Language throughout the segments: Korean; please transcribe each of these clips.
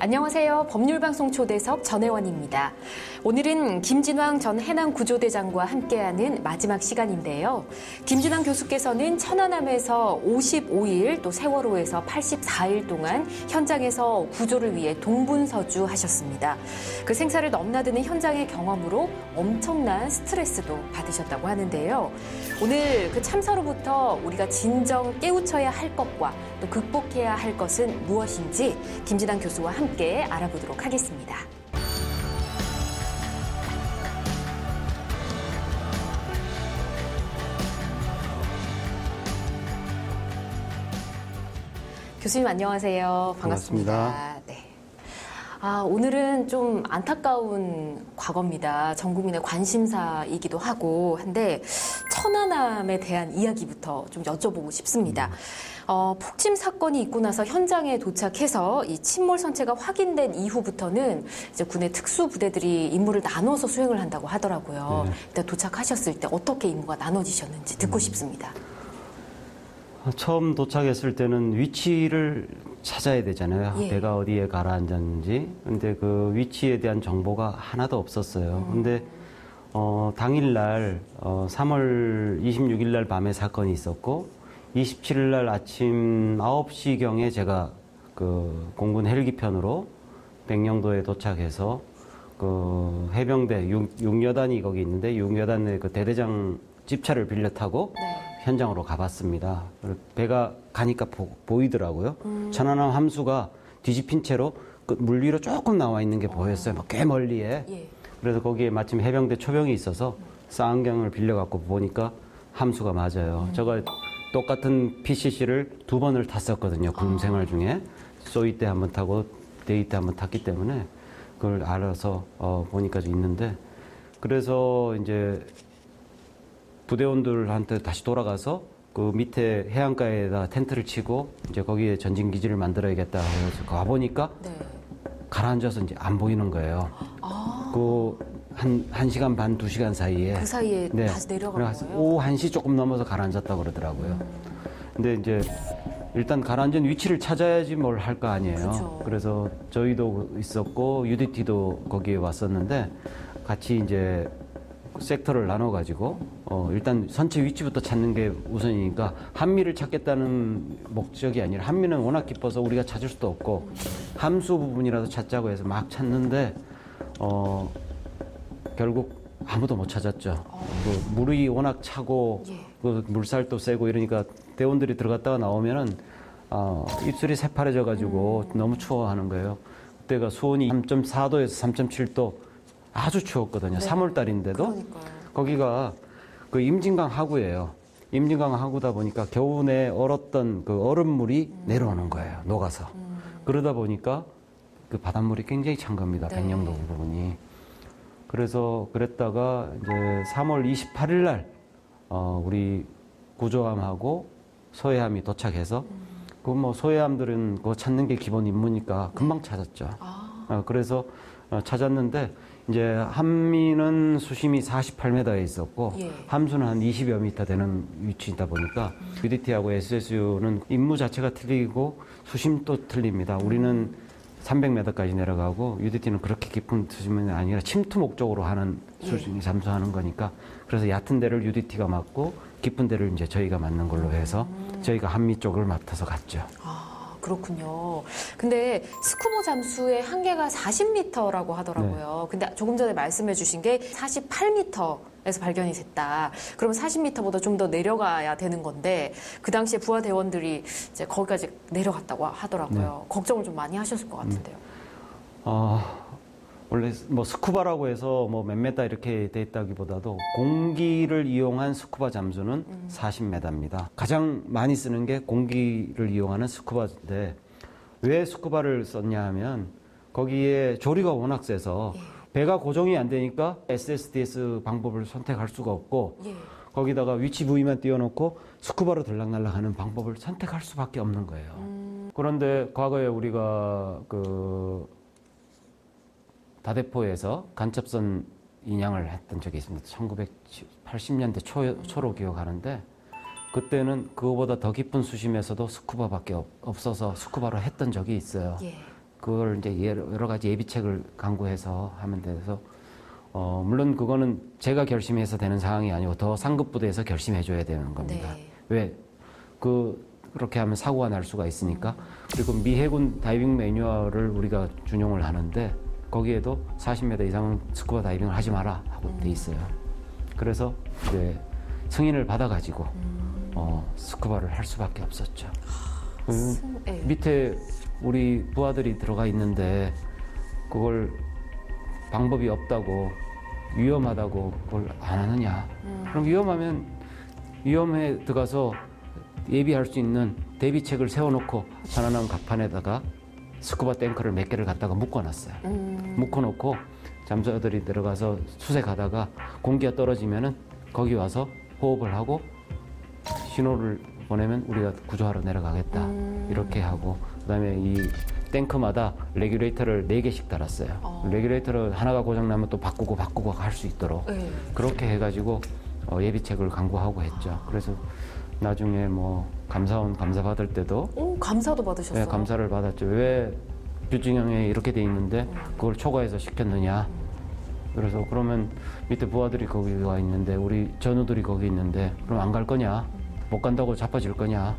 안녕하세요. 법률방송 초대석 전혜원입니다. 오늘은 김진왕 전 해남구조대장과 함께하는 마지막 시간인데요. 김진왕 교수께서는 천안함에서 55일 또 세월호에서 84일 동안 현장에서 구조를 위해 동분서주 하셨습니다. 그 생사를 넘나드는 현장의 경험으로 엄청난 스트레스도 받으셨다고 하는데요. 오늘 그 참사로부터 우리가 진정 깨우쳐야 할 것과 또 극복해야 할 것은 무엇인지 김진왕 교수와 함께 알아보도록 하겠습니다. 교수님 안녕하세요. 반갑습니다. 네. 오늘은 좀 안타까운 과거입니다. 전 국민의 관심사이기도 하고 한데 천안함에 대한 이야기부터 좀 여쭤보고 싶습니다. 폭침 사건이 있고 나서 현장에 도착해서 이 침몰 선체가 확인된 이후부터는 이제 군의 특수부대들이 임무를 나눠서 수행을 한다고 하더라고요. 네. 일단 도착하셨을 때 어떻게 임무가 나눠지셨는지 듣고 싶습니다. 처음 도착했을 때는 위치를 찾아야 되잖아요. 예. 배가 어디에 가라앉았는지. 근데 그 위치에 대한 정보가 하나도 없었어요. 근데 당일날 3월 26일 날 밤에 사건이 있었고 27일 날 아침 9시경에 제가 그 공군 헬기편으로 백령도에 도착해서 그 해병대 6여단이 거기 있는데 6여단의 그 대대장 집차를 빌려 타고 네. 현장으로 가봤습니다. 배가 가니까 보이더라고요. 천안함 함수가 뒤집힌 채로 그 물 위로 조금 나와 있는 게 보였어요. 막 꽤 멀리에. 예. 그래서 거기에 마침 해병대 초병이 있어서 쌍안경을 빌려갖고 보니까 함수가 맞아요. 제가 똑같은 PCC를 2번을 탔었거든요. 군 생활 중에. 소위 때 한번 타고 데이 때 한번 탔기 때문에 그걸 알아서 보니까 있는데 그래서 이제 부대원들한테 다시 돌아가서 그 밑에 해안가에다 텐트를 치고 이제 거기에 전진 기지를 만들어야겠다 해서 가보니까 네. 가라앉아서 이제 안 보이는 거예요. 그 한 시간 반, 2시간 사이에. 그 사이에 네. 다시 내려간 거예요? 오후 1시 조금 넘어서 가라앉았다고 그러더라고요. 근데 이제 일단 가라앉은 위치를 찾아야지 뭘 할 거 아니에요. 그쵸. 그래서 저희도 있었고 UDT도 거기에 왔었는데 같이 이제 섹터를 나눠가지고 일단 선체 위치부터 찾는 게 우선이니까 한미를 찾겠다는 목적이 아니라 한미는 워낙 깊어서 우리가 찾을 수도 없고 함수 부분이라도 찾자고 해서 막 찾는데 결국 아무도 못 찾았죠. 그 물이 워낙 차고 예. 그 물살도 세고 이러니까 대원들이 들어갔다가 나오면은 입술이 새파래져가지고 너무 추워하는 거예요. 그때가 수온이 3.4도에서 3.7도 아주 추웠거든요. 네. 3월달인데도 그러니까요. 거기가 그 임진강 하구예요. 임진강 하구다 보니까 겨우내 얼었던 그 얼음물이 내려오는 거예요. 녹아서. 그러다 보니까 그 바닷물이 굉장히 찬 겁니다. 네. 백령도 부분이. 그래서 그랬다가 이제 3월 28일 날 우리 구조함하고 소해함이 도착해서 그 뭐 소해함들은 그거 찾는 게 기본 임무니까 금방 찾았죠. 그래서 찾았는데 이제 한미는 수심이 48m에 있었고 예. 함수는 한 20여 미터 되는 위치이다 보니까 UDT하고 SSU는 임무 자체가 틀리고 수심도 틀립니다. 우리는 300m까지 내려가고 UDT는 그렇게 깊은 수심이 아니라 침투 목적으로 하는 수심이 잠수하는 거니까 그래서 얕은 데를 UDT가 맡고 깊은 데를 이제 저희가 맡는 걸로 해서 저희가 한미 쪽을 맡아서 갔죠. 그렇군요. 근데 스쿠버 잠수의 한계가 40m라고 하더라고요. 근데 조금 전에 말씀해 주신 게 48m에서 발견이 됐다. 그럼 40m보다 좀 더 내려가야 되는 건데 그 당시에 부하 대원들이 이제 거기까지 내려갔다고 하더라고요. 걱정을 좀 많이 하셨을 것 같은데요. 원래 뭐 스쿠바라고 해서 뭐 몇 메다 이렇게 돼 있다기보다도 공기를 이용한 스쿠바 잠수는 40m입니다. 가장 많이 쓰는 게 공기를 이용하는 스쿠바인데 왜 스쿠바를 썼냐 하면 거기에 조리가 워낙 세서 배가 고정이 안 되니까 SSDS 방법을 선택할 수가 없고 예. 거기다가 위치 부위만 띄워놓고 스쿠바로 들락날락하는 방법을 선택할 수밖에 없는 거예요. 그런데 과거에 우리가 그 다대포에서 간첩선 인양을 했던 적이 있습니다. 1980년대 초로 기억하는데 그때는 그거보다 더 깊은 수심에서도 스쿠바밖에 없어서 스쿠바로 했던 적이 있어요. 예. 그걸 이제 여러 가지 예비책을 강구해서 하면 돼서 물론 그거는 제가 결심해서 되는 상황이 아니고 더 상급 부대에서 결심해줘야 되는 겁니다. 네. 왜? 그렇게 하면 사고가 날 수가 있으니까. 그리고 미 해군 다이빙 매뉴얼을 우리가 준용을 하는데 거기에도 40m 이상은 스쿠버 다이빙을 하지 마라 하고 돼 있어요. 그래서 이제 승인을 받아가지고 스쿠버를 할 수밖에 없었죠. 밑에 우리 부하들이 들어가 있는데 그걸 방법이 없다고 위험하다고 그걸 안 하느냐. 그럼 위험에 들어가서 예비할 수 있는 대비책을 세워놓고 편안한 갑판에다가 스쿠버 탱크를 몇 개를 갖다가 묶어놨어요. 묶어놓고 잠수들이 들어가서 수색하다가 공기가 떨어지면은 거기 와서 호흡을 하고 신호를 보내면 우리가 구조하러 내려가겠다. 이렇게 하고 그다음에 이 탱크마다 레귤레이터를 4개씩 달았어요. 레귤레이터를 하나가 고장나면 또 바꾸고 할 수 있도록 그렇게 해가지고 예비책을 강구하고 했죠. 그래서 나중에 뭐 감사원 감사 받을 때도 감사도 받으셨어요? 네, 감사를 받았죠. 왜 규칙형에 이렇게 돼 있는데 그걸 초과해서 시켰느냐. 그래서 그러면 밑에 부하들이 거기 와 있는데 우리 전우들이 거기 있는데 그럼 안 갈 거냐? 못 간다고 자빠질 거냐?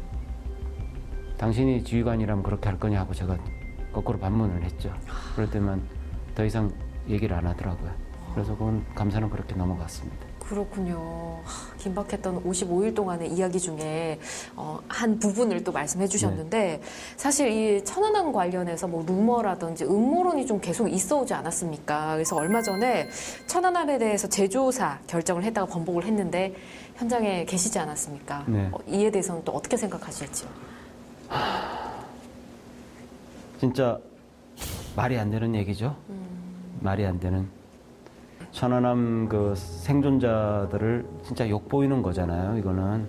당신이 지휘관이라면 그렇게 할 거냐 하고 제가 거꾸로 반문을 했죠. 그럴 때만 더 이상 얘기를 안 하더라고요. 그래서 그건 감사는 그렇게 넘어갔습니다. 그렇군요. 긴박했던 55일 동안의 이야기 중에 한 부분을 또 말씀해 주셨는데 사실 이 천안함 관련해서 뭐 루머라든지 음모론이 좀 계속 있어오지 않았습니까? 그래서 얼마 전에 천안함에 대해서 재조사 결정을 했다가 번복을 했는데 현장에 계시지 않았습니까? 네. 이에 대해서는 또 어떻게 생각하실지요? 진짜 말이 안 되는 얘기죠. 말이 안 되는. 천안함 그 생존자들을 진짜 욕보이는 거잖아요. 이거는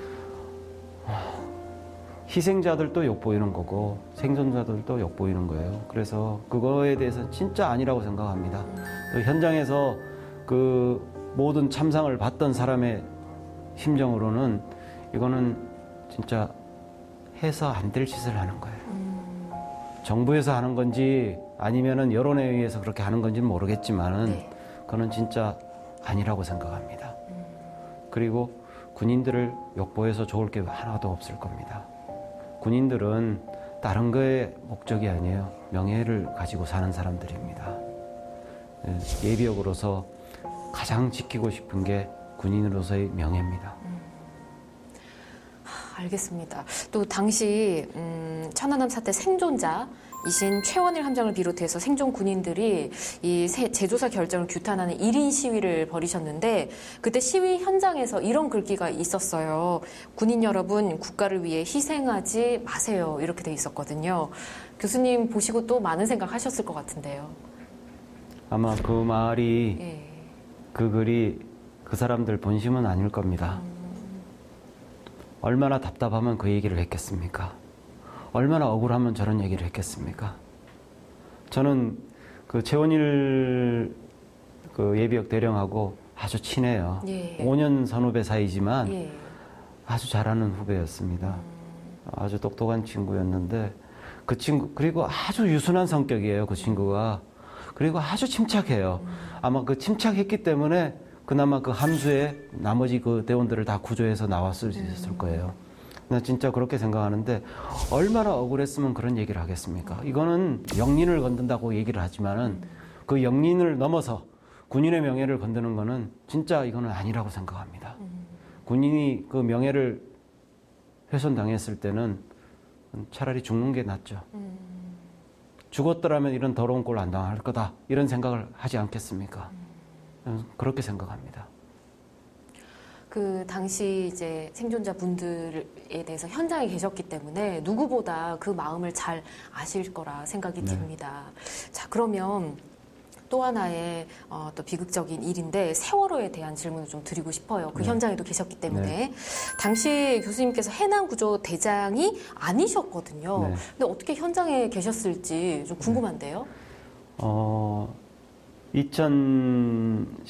희생자들도 욕보이는 거고 생존자들도 욕보이는 거예요. 그래서 그거에 대해서 진짜 아니라고 생각합니다. 또 현장에서 그 모든 참상을 봤던 사람의 심정으로는 이거는 진짜 해서 안 될 짓을 하는 거예요. 정부에서 하는 건지 아니면은 여론에 의해서 그렇게 하는 건지는 모르겠지만은 네. 그거는 진짜 아니라고 생각합니다. 그리고 군인들을 욕보해서 좋을 게 하나도 없을 겁니다. 군인들은 다른 거에 목적이 아니에요. 명예를 가지고 사는 사람들입니다. 예비역으로서 가장 지키고 싶은 게 군인으로서의 명예입니다. 알겠습니다. 또 당시 천안함 사태 생존자이신 최원일 함장을 비롯해서 생존 군인들이 이 재조사 결정을 규탄하는 1인 시위를 벌이셨는데 그때 시위 현장에서 이런 글귀가 있었어요. 군인 여러분, 국가를 위해 희생하지 마세요. 이렇게 돼 있었거든요. 교수님 보시고 또 많은 생각하셨을 것 같은데요. 아마 그 말이 예. 그 글이 그 사람들 본심은 아닐 겁니다. 얼마나 답답하면 그 얘기를 했겠습니까? 얼마나 억울하면 저런 얘기를 했겠습니까? 저는 그 최원일 그 예비역 대령하고 아주 친해요. 예. 5년 선후배 사이지만 예. 아주 잘하는 후배였습니다. 아주 똑똑한 친구였는데 그 친구 그리고 아주 유순한 성격이에요. 그 친구가. 그리고 아주 침착해요. 아마 그 침착했기 때문에 그나마 그 함수에 나머지 그 대원들을 다 구조해서 나왔을 수 있었을 거예요. 나 진짜 그렇게 생각하는데 얼마나 억울했으면 그런 얘기를 하겠습니까? 이거는 영린을 건든다고 얘기를 하지만은 그 영린을 넘어서 군인의 명예를 건드는 거는 진짜 이거는 아니라고 생각합니다. 군인이 그 명예를 훼손당했을 때는 차라리 죽는 게 낫죠. 죽었더라면 이런 더러운 꼴 안 당할 거다. 이런 생각을 하지 않겠습니까? 그렇게 생각합니다. 그 당시 이제 생존자 분들에 대해서 현장에 계셨기 때문에 누구보다 그 마음을 잘 아실 거라 생각이 듭니다. 자, 그러면 또 하나의 또 비극적인 일인데 세월호에 대한 질문을 좀 드리고 싶어요. 그 현장에도 계셨기 때문에. 당시 교수님께서 해남구조대장이 아니셨거든요. 근데 어떻게 현장에 계셨을지 좀 궁금한데요.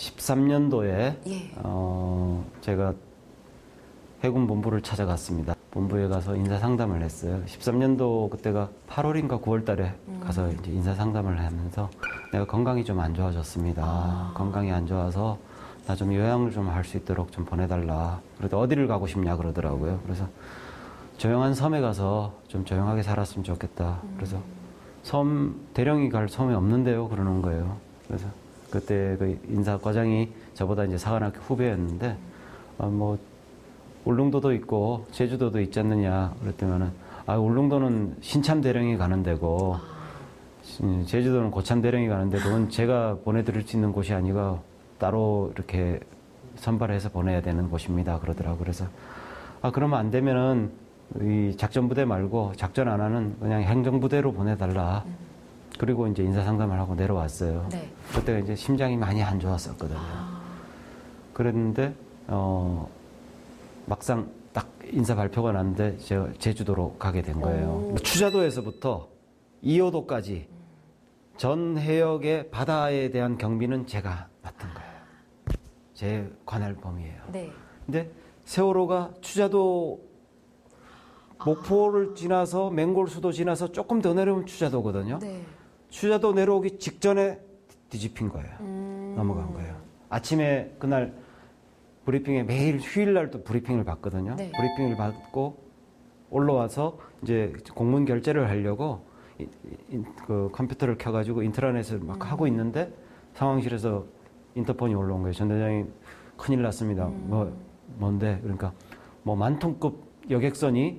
2013년도에 예. 제가 해군 본부를 찾아갔습니다. 본부에 가서 인사 상담을 했어요. 13년도 그때가 8월인가 9월 달에 가서 이제 인사 상담을 하면서 내가 건강이 좀 안 좋아졌습니다. 건강이 안 좋아서 나 좀 요양을 좀 할 수 있도록 좀 보내달라. 그래도 어디를 가고 싶냐 그러더라고요. 그래서 조용한 섬에 가서 좀 조용하게 살았으면 좋겠다. 그래서 대령이 갈 섬이 없는데요. 그러는 거예요. 그래서 그때 그 인사과장이 저보다 이제 사관학교 후배였는데, 뭐, 울릉도도 있고, 제주도도 있지 않느냐. 그랬더니만은, 울릉도는 신참 대령이 가는 데고, 제주도는 고참 대령이 가는 데, 그건 제가 보내드릴 수 있는 곳이 아니고, 따로 이렇게 선발해서 보내야 되는 곳입니다. 그러더라고요. 그래서, 그러면 안 되면은, 이 작전부대 말고, 작전 안 하는 그냥 행정부대로 보내달라. 그리고 이제 인사 상담을 하고 내려왔어요. 네. 그때가 이제 심장이 많이 안 좋았었거든요. 그랬는데, 막상 딱 인사 발표가 났는데 제가 제주도로 가게 된 거예요. 추자도에서부터 이호도까지 전 해역의 바다에 대한 경비는 제가 맡은 거예요. 제 관할 범위예요. 네. 근데 세월호가 추자도 목포를 지나서 맹골수도 지나서 조금 더 내려오면 추자도거든요. 네. 추자도 내려오기 직전에 뒤집힌 거예요. 넘어간 거예요. 아침에 그날 브리핑에 매일 휴일날 또 브리핑을 받거든요. 네. 브리핑을 받고 올라와서 이제 공문 결제를 하려고 그 컴퓨터를 켜가지고 인트라넷을 막 하고 있는데 상황실에서 인터폰이 올라온 거예요. 전 대장이 큰일 났습니다. 뭔데? 그러니까 뭐 만톤급 여객선이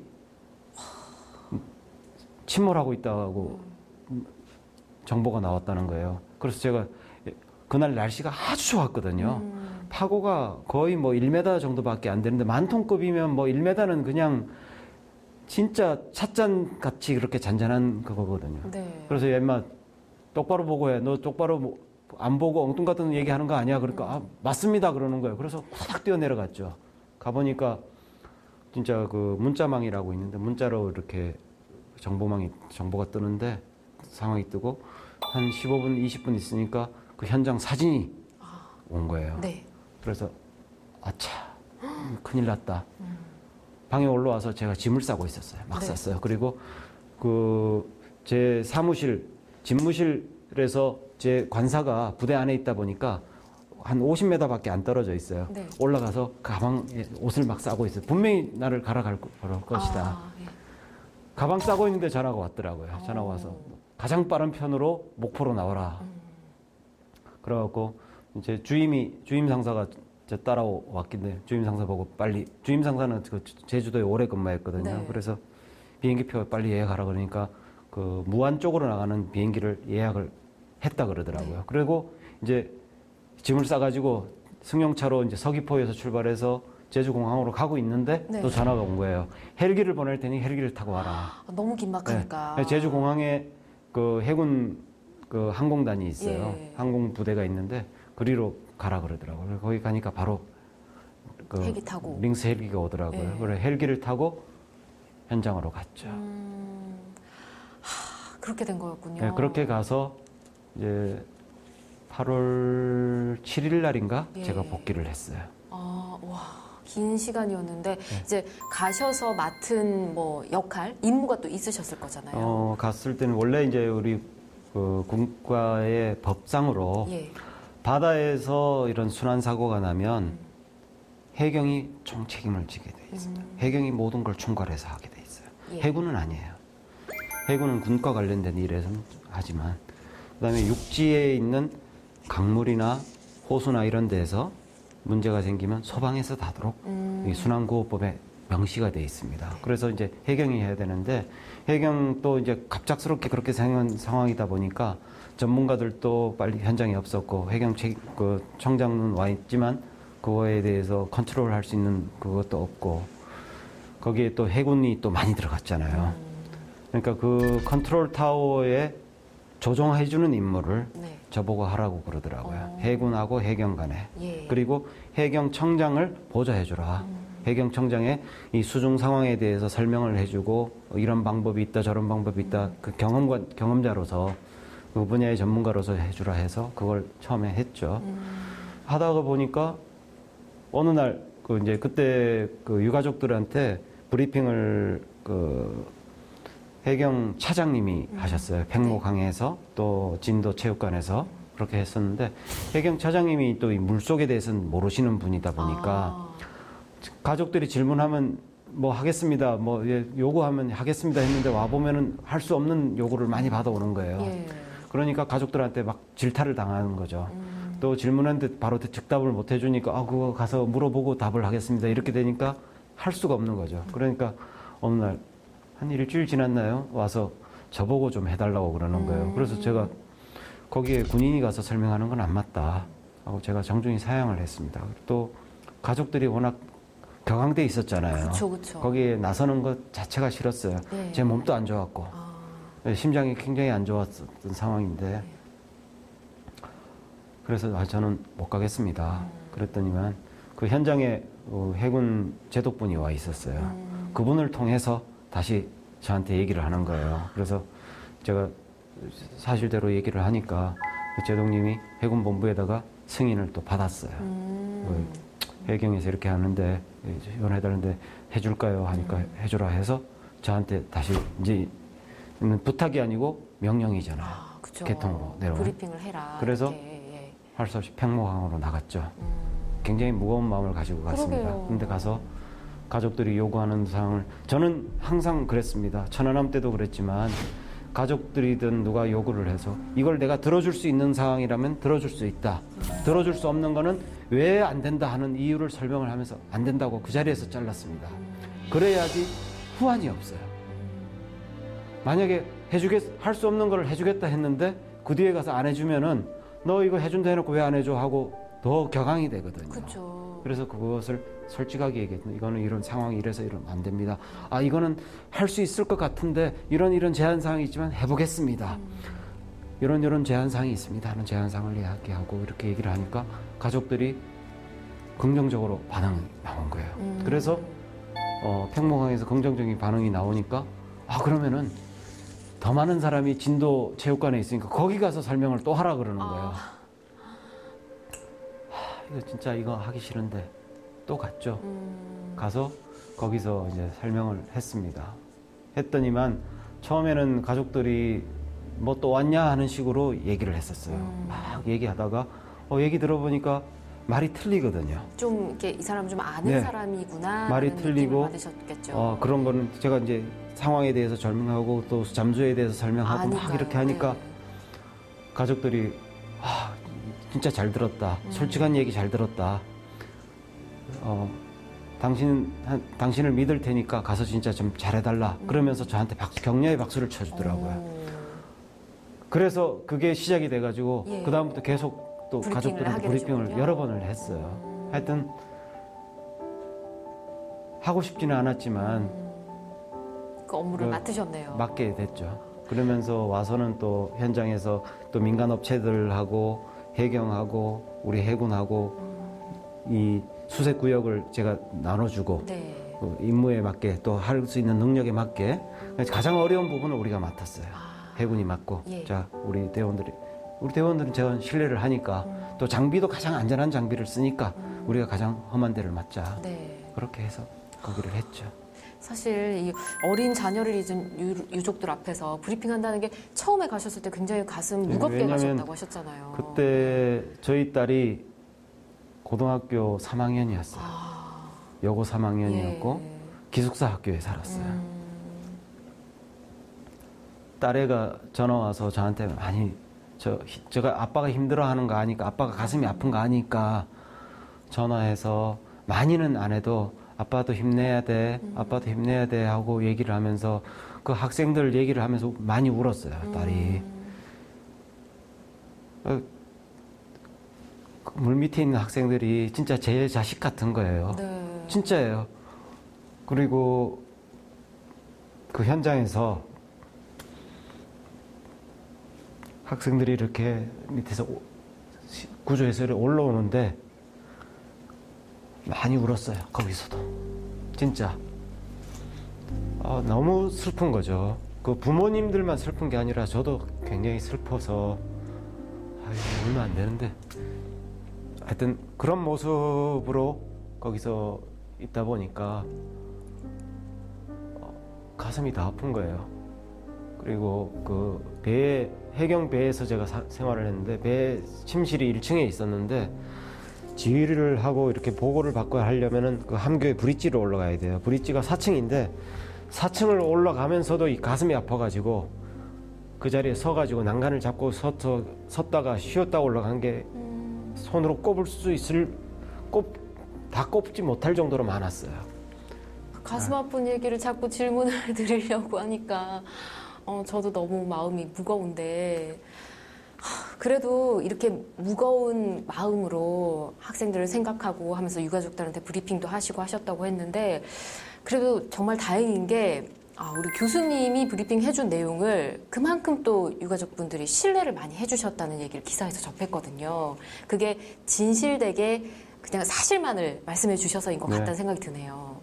침몰하고 있다고 정보가 나왔다는 거예요. 그래서 제가 그날 날씨가 아주 좋았거든요. 파고가 거의 뭐 1m 정도밖에 안 되는데 만톤급이면 뭐 1m는 그냥 진짜 찻잔 같이 그렇게 잔잔한 그거거든요. 네. 그래서 얘마 똑바로 보고 해. 너 똑바로 안 보고 엉뚱 같은 얘기 하는 거 아니야? 그러니까 맞습니다 그러는 거예요. 그래서 후닥 뛰어 내려갔죠. 가보니까 진짜 그 문자망이라고 있는데 문자로 이렇게 정보가 뜨는데 상황이 뜨고 한 15분, 20분 있으니까 그 현장 사진이 온 거예요. 네. 그래서 아차 큰일 났다. 방에 올라와서 제가 짐을 싸고 있었어요. 막 네. 쌌어요. 그리고 그 제 사무실, 집무실에서 제 관사가 부대 안에 있다 보니까 한 50m밖에 안 떨어져 있어요. 네. 올라가서 가방에 옷을 막 싸고 있어요. 분명히 나를 갈아갈 것이다. 예. 가방 싸고 있는데 전화가 왔더라고요. 전화가 와서 가장 빠른 편으로 목포로 나와라. 그래갖고 이제 주임 상사가 저 따라왔길래 주임 상사 보고 빨리 주임 상사는 그 제주도에 오래 근무했거든요. 네. 그래서 비행기표 빨리 예약하라 그러니까 그 무안 쪽으로 나가는 비행기를 예약을 했다 그러더라고요. 네. 그리고 이제 짐을 싸가지고 승용차로 이제 서귀포에서 출발해서 제주공항으로 가고 있는데 네. 또 전화가 온 거예요. 헬기를 보낼 테니 헬기를 타고 와라. 너무 긴박하니까. 네. 제주공항에 그 해군 그 항공단이 있어요. 예. 항공부대가 있는데 그리로 가라 그러더라고요. 거기 가니까 바로 그 헬기 타고. 링스 헬기가 오더라고요. 예. 그래 헬기를 타고 현장으로 갔죠. 그렇게 된 거였군요. 네, 그렇게 가서 이제 8월 7일 날인가 예. 제가 복귀를 했어요. 와, 긴 시간이었는데 네. 이제 가셔서 맡은 뭐 역할, 임무가 또 있으셨을 거잖아요. 갔을 때는 원래 이제 우리 그 군과의 법상으로 예. 바다에서 이런 순환 사고가 나면 해경이 총 책임을 지게 돼 있습니다. 해경이 모든 걸 총괄해서 하게 돼 있어요. 예. 해군은 아니에요. 해군은 군과 관련된 일에서는 하지만 그다음에 육지에 있는 강물이나 호수나 이런 데서 문제가 생기면 소방에서 다도록 이 순환구호법에 명시가 돼 있습니다. 그래서 이제 해경이 해야 되는데 해경도 이제 갑작스럽게 그렇게 생긴 상황이다 보니까 전문가들도 빨리 현장에 없었고 해경 그 청장은 와 있지만 그거에 대해서 컨트롤할 수 있는 그것도 없고 거기에 또 해군이 또 많이 들어갔잖아요. 그러니까 그 컨트롤 타워에 조종해주는 임무를 네. 저보고 하라고 그러더라고요. 해군하고 해경 간에. 예. 그리고 해경청장을 보좌해주라. 해경청장의 이 수중 상황에 대해서 설명을 해주고 이런 방법이 있다 저런 방법이 있다 그 경험자로서 그 분야의 전문가로서 해주라 해서 그걸 처음에 했죠. 하다가 보니까 어느 날 그 이제 그때 그 유가족들한테 브리핑을 그 해경 차장님이 하셨어요. 팽목항에서 또 진도 체육관에서 그렇게 했었는데 해경 차장님이 또 이 물속에 대해서는 모르시는 분이다 보니까 가족들이 질문하면 뭐 하겠습니다, 뭐 요구하면 하겠습니다 했는데 와 보면은 할 수 없는 요구를 많이 받아오는 거예요. 예. 그러니까 가족들한테 막 질타를 당하는 거죠. 또 질문했는데 바로 즉답을 못 해주니까 그거 가서 물어보고 답을 하겠습니다 이렇게 되니까 할 수가 없는 거죠. 그러니까 어느 날 한 일주일 지났나요? 와서 저보고 좀 해달라고 그러는 거예요. 그래서 제가 거기에 군인이 가서 설명하는 건 안 맞다 하고 제가 정중히 사양을 했습니다. 또 가족들이 워낙 격앙돼 있었잖아요. 그쵸. 거기에 나서는 것 자체가 싫었어요. 네. 제 몸도 안 좋았고 심장이 굉장히 안 좋았던 상황인데 그래서 저는 못 가겠습니다. 그랬더니만 그 현장에 해군 제독분이 와 있었어요. 그분을 통해서 다시 저한테 얘기를 하는 거예요. 그래서 제가 사실대로 얘기를 하니까 그 제독님이 해군 본부에다가 승인을 또 받았어요. 해경에서 이렇게 하는데 지원해달라는데 해줄까요? 하니까 해주라 해서 저한테 다시 이제 부탁이 아니고 명령이잖아요. 그쵸. 개통으로 내려온. 브리핑을 해라. 그래서 예. 할 수 없이 팽목항으로 나갔죠. 굉장히 무거운 마음을 가지고 갔습니다. 그러게요. 근데 가서 가족들이 요구하는 사항을 저는 항상 그랬습니다. 천안함 때도 그랬지만 가족들이든 누가 요구를 해서 이걸 내가 들어줄 수 있는 상황이라면 들어줄 수 있다. 들어줄 수 없는 거는 왜 안 된다 하는 이유를 설명을 하면서 안 된다고 그 자리에서 잘랐습니다. 그래야지 후환이 없어요. 만약에 할 수 없는 걸 해주겠다 했는데 그 뒤에 가서 안 해주면은 너 이거 해준다 해놓고 왜 안 해줘 하고 더 격앙이 되거든요. 그쵸. 그래서 그것을 솔직하게 얘기했는데 이거는 이런 상황이 이래서 이러면 안 됩니다. 이거는 할 수 있을 것 같은데 이런 제한 사항이 있지만 해보겠습니다. 이런 제한 사항이 있습니다 하는 제한 사항을 이야기하고 이렇게 얘기를 하니까 가족들이 긍정적으로 반응이 나온 거예요. 그래서 팽목항에서 긍정적인 반응이 나오니까 그러면은 더 많은 사람이 진도 체육관에 있으니까 거기 가서 설명을 또 하라 그러는 거예요. 이거 진짜 이거 하기 싫은데 또 갔죠. 가서 거기서 이제 설명을 했습니다. 했더니만 처음에는 가족들이 뭐 또 왔냐 하는 식으로 얘기를 했었어요. 막 얘기하다가 얘기 들어보니까 말이 틀리거든요. 좀 이렇게 이 사람 좀 아는 네. 사람이구나. 말이 틀리고 받으셨겠죠. 그런 거는 제가 이제 상황에 대해서 설명하고 또 잠수에 대해서 설명하고 막 이렇게 하니까 네. 가족들이 진짜 잘 들었다. 솔직한 얘기 잘 들었다. 당신을 믿을 테니까 가서 진짜 좀 잘해달라. 그러면서 저한테 격려의 박수를 쳐주더라고요. 그래서 그게 시작이 돼가지고 예. 그 다음부터 계속 또 브리핑을 가족들한테 하게 브리핑을 되셨군요. 여러 번을 했어요. 하여튼 하고 싶지는 않았지만 그 업무를 맡으셨네요. 맡게 됐죠. 그러면서 와서는 또 현장에서 또 민간업체들하고 해경하고 우리 해군하고 이 수색구역을 제가 나눠주고 네. 임무에 맞게 또 할 수 있는 능력에 맞게 가장 어려운 부분을 우리가 맡았어요. 해군이 맡고 예. 자 우리 대원들은 제가 신뢰를 하니까 또 장비도 가장 안전한 장비를 쓰니까 우리가 가장 험한 데를 맡자. 네. 그렇게 해서 거기를 했죠. 사실 이 어린 자녀를 잊은 유족들 앞에서 브리핑한다는 게 처음에 가셨을 때 굉장히 가슴 무겁게 왜냐면 가셨다고 하셨잖아요. 그때 저희 딸이 고등학교 3학년이었어요. 여고 3학년이었고 예. 기숙사 학교에 살았어요. 딸애가 전화 와서 저한테 많이 제가 아빠가 힘들어하는 거 아니까 아빠가 가슴이 아픈 거 아니까 전화해서 많이는 안 해도 아빠도 힘내야 돼, 아빠도 힘내야 돼 하고 얘기를 하면서 그 학생들 얘기를 하면서 많이 울었어요, 딸이. 물 밑에 있는 학생들이 진짜 제 자식 같은 거예요. 네. 진짜예요. 그리고 그 현장에서 학생들이 이렇게 밑에서 구조해서 올라오는데 많이 울었어요. 거기서도. 진짜. 너무 슬픈 거죠. 그 부모님들만 슬픈 게 아니라 저도 굉장히 슬퍼서 울면 안 되는데 하여튼 그런 모습으로 거기서 있다 보니까 가슴이 다 아픈 거예요. 그리고 그 배에, 해경 배에서 제가 생활을 했는데 배 침실이 1층에 있었는데 지휘를 하고 이렇게 보고를 받고 하려면은 그 함교의 브릿지로 올라가야 돼요. 브릿지가 4층인데 4층을 올라가면서도 이 가슴이 아파가지고 그 자리에 서가지고 난간을 잡고 섰다가 쉬었다 올라간 게 손으로 꼽을 수 있을 다 꼽지 못할 정도로 많았어요. 가슴 아픈 얘기를 자꾸 질문을 드리려고 하니까 저도 너무 마음이 무거운데 그래도 이렇게 무거운 마음으로 학생들을 생각하고 하면서 유가족들한테 브리핑도 하시고 하셨다고 했는데 그래도 정말 다행인 게 우리 교수님이 브리핑 해준 내용을 그만큼 또 유가족분들이 신뢰를 많이 해주셨다는 얘기를 기사에서 접했거든요. 그게 진실되게 그냥 사실만을 말씀해 주셔서인 것 같다는 생각이 드네요.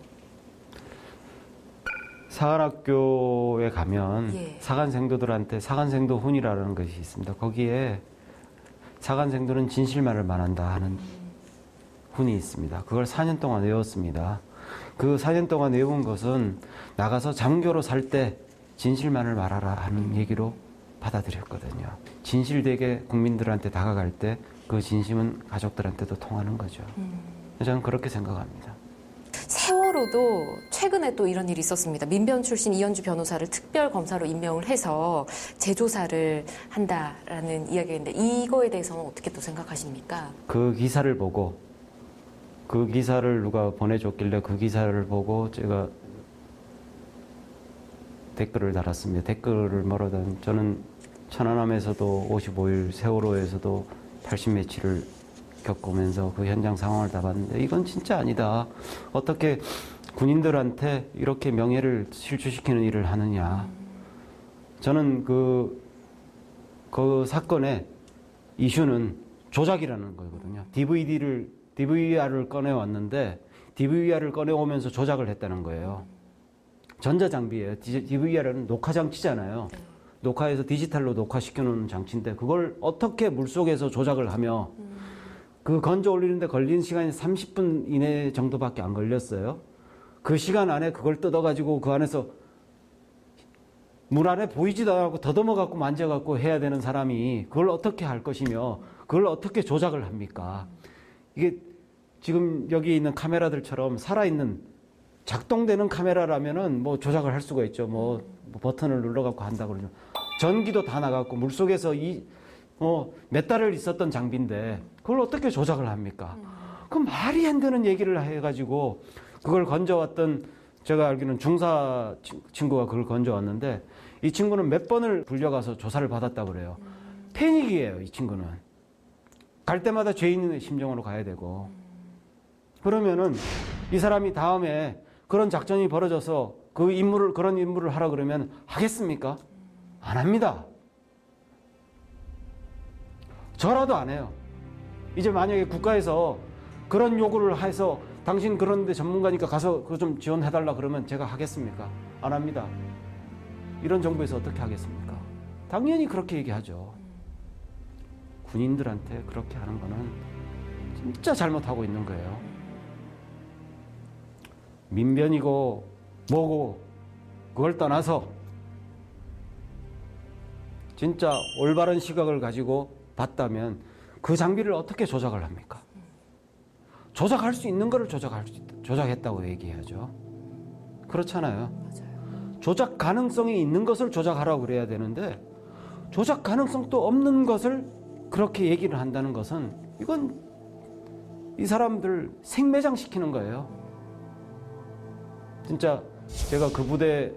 사관학교에 가면 예. 사관생도들한테 사관생도 훈이라는 것이 있습니다. 거기에 사관생도는 진실만을 말한다 하는 훈이 있습니다. 그걸 4년 동안 외웠습니다. 그 4년 동안 외운 것은 나가서 장교로 살 때 진실만을 말하라 하는 얘기로 받아들였거든요. 진실되게 국민들한테 다가갈 때 그 진심은 가족들한테도 통하는 거죠. 저는 그렇게 생각합니다. 세월호도 최근에 또 이런 일이 있었습니다. 민변 출신 이현주 변호사를 특별검사로 임명을 해서 재조사를 한다라는 이야기가 있는데 이거에 대해서는 어떻게 또 생각하십니까? 그 기사를 보고 그 기사를 누가 보내줬길래 그 기사를 보고 제가 댓글을 달았습니다. 댓글을 뭐라든 저는 천안함에서도 55일 세월호에서도 80매치를 겪으면서 그 현장 상황을 다 봤는데 이건 진짜 아니다. 어떻게 군인들한테 이렇게 명예를 실추시키는 일을 하느냐. 저는 그 사건의 이슈는 조작이라는 거거든요. DVR을 꺼내왔는데 DVR을 꺼내오면서 조작을 했다는 거예요. 전자장비예요. DVR은 녹화장치잖아요. 녹화해서 디지털로 녹화시켜놓은 장치인데 그걸 어떻게 물속에서 조작을 하며 그 건져 올리는데 걸린 시간이 30분 이내 정도밖에 안 걸렸어요. 그 시간 안에 그걸 뜯어가지고 그 안에서 물 안에 보이지도 않고 더듬어갖고 만져갖고 해야 되는 사람이 그걸 어떻게 할 것이며 그걸 어떻게 조작을 합니까? 이게 지금 여기 있는 카메라들처럼 살아있는 작동되는 카메라라면은 뭐 조작을 할 수가 있죠. 뭐 버튼을 눌러갖고 한다 그러면 전기도 다 나갔고 물 속에서 몇 달을 있었던 장비인데 그걸 어떻게 조작을 합니까? 그 말이 안 되는 얘기를 해가지고 그걸 건져왔던 제가 알기로는 중사 친구가 그걸 건져왔는데 이 친구는 몇 번을 불려가서 조사를 받았다고 그래요. 패닉이에요, 이 친구는. 갈 때마다 죄인의 심정으로 가야 되고. 그러면은 이 사람이 다음에 그런 작전이 벌어져서 그런 임무를 하라 그러면 하겠습니까? 안 합니다. 저라도 안 해요. 이제 만약에 국가에서 그런 요구를 해서 당신 그런데 전문가니까 가서 그거 좀 지원해달라 그러면 제가 하겠습니까? 안 합니다. 이런 정부에서 어떻게 하겠습니까? 당연히 그렇게 얘기하죠. 군인들한테 그렇게 하는 거는 진짜 잘못하고 있는 거예요. 민변이고 뭐고 그걸 떠나서 진짜 올바른 시각을 가지고 봤다면 그 장비를 어떻게 조작을 합니까? 조작할 수 있는 거를 조작했다고 얘기해야죠. 그렇잖아요. 맞아요. 조작 가능성이 있는 것을 조작하라고 그래야 되는데 조작 가능성도 없는 것을 그렇게 얘기를 한다는 것은 이건 이 사람들 생매장시키는 거예요. 진짜 제가 그 부대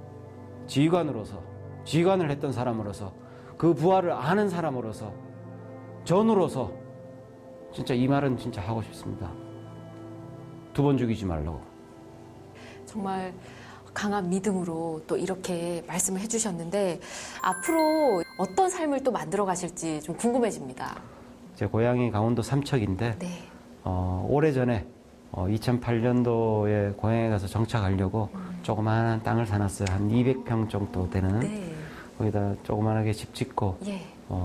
지휘관을 했던 사람으로서 그 부하를 아는 사람으로서 전우로서 진짜 이 말은 진짜 하고 싶습니다. 2번 죽이지 말라고. 정말 강한 믿음으로 또 이렇게 말씀을 해주셨는데 앞으로 어떤 삶을 또 만들어 가실지 좀 궁금해집니다. 제 고향이 강원도 삼척인데 네. 오래전에 2008년도에 고향에 가서 정착하려고 조그마한 땅을 사놨어요. 한 200평 정도 되는. 네. 거기다 조그만하게 집 짓고 예.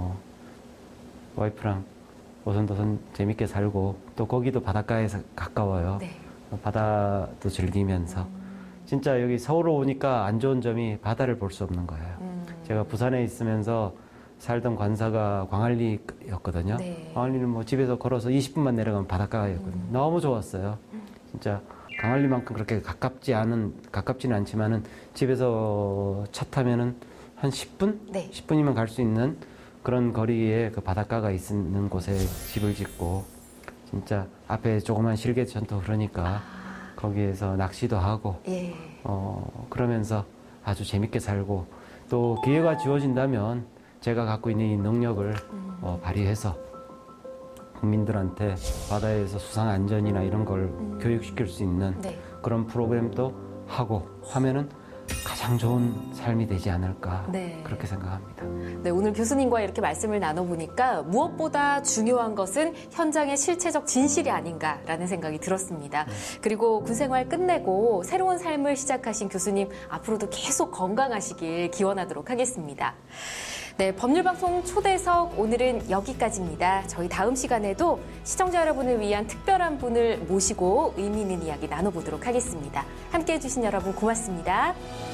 와이프랑 오손도손 재밌게 살고 또 거기도 바닷가에서 가까워요. 네. 바다도 즐기면서 진짜 여기 서울 오니까 안 좋은 점이 바다를 볼 수 없는 거예요. 제가 부산에 있으면서 살던 관사가 광안리였거든요. 네. 광안리는 뭐 집에서 걸어서 20분만 내려가면 바닷가였거든요. 너무 좋았어요. 진짜 광안리만큼 그렇게 가깝지는 않지만은 집에서 차 타면은 한 10분? 네. 10분이면 갈 수 있는 그런 거리에 그 바닷가가 있는 곳에 집을 짓고 진짜 앞에 조그만 실개천도 흐르니까 거기에서 낚시도 하고 예. 그러면서 아주 재밌게 살고 또 기회가 주어진다면 제가 갖고 있는 이 능력을 발휘해서 국민들한테 바다에서 수상 안전이나 이런 걸 교육시킬 수 있는 네. 그런 프로그램도 하고 하면은 가장 좋은 삶이 되지 않을까 네. 그렇게 생각합니다. 네, 오늘 교수님과 이렇게 말씀을 나눠보니까 무엇보다 중요한 것은 현장의 실체적 진실이 아닌가라는 생각이 들었습니다. 그리고 군생활 끝내고 새로운 삶을 시작하신 교수님 앞으로도 계속 건강하시길 기원하도록 하겠습니다. 네, 법률방송 초대석 오늘은 여기까지입니다. 저희 다음 시간에도 시청자 여러분을 위한 특별한 분을 모시고 의미 있는 이야기 나눠보도록 하겠습니다. 함께해 주신 여러분 고맙습니다.